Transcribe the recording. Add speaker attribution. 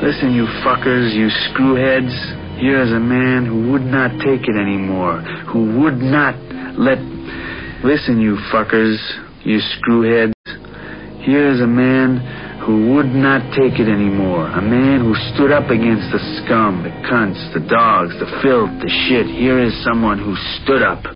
Speaker 1: Listen, you fuckers, you screwheads. Here is a man who would not take it anymore. Who would not let... Listen, you fuckers, you screwheads. Here is a man who would not take it anymore. A man who stood up against the scum, the cunts, the dogs, the filth, the shit. Here is someone who stood up.